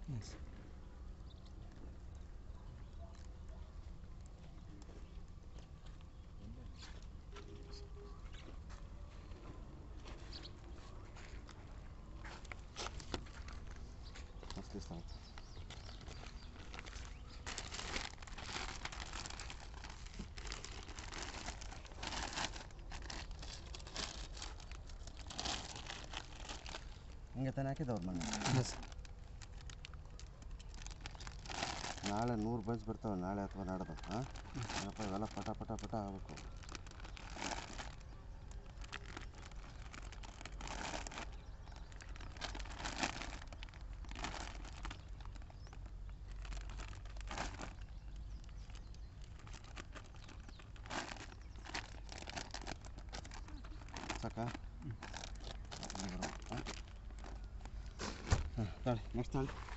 Yes. Mostly start. ಹಿಂಗೆ ತಾನೇ ಹಾಕಿದವ್ರು ಮೊನ್ನೆ. Yes. ನಾಳೆ 100 ಬನ್ಸ್ ಬರ್ತಾವೆ, ನಾಳೆ ಅಥವಾ ನಾಡ್ದು. ಹಾಂ ಏನಪ್ಪ ಇವೆಲ್ಲ ಪಟ ಪಟ ಪಟ ಆಗಬೇಕು. ಸಾಕಾ? ಹಾಂ ತಾಳಿ ನೆಕ್ಸ್ಟ್ ತಾಳಿ.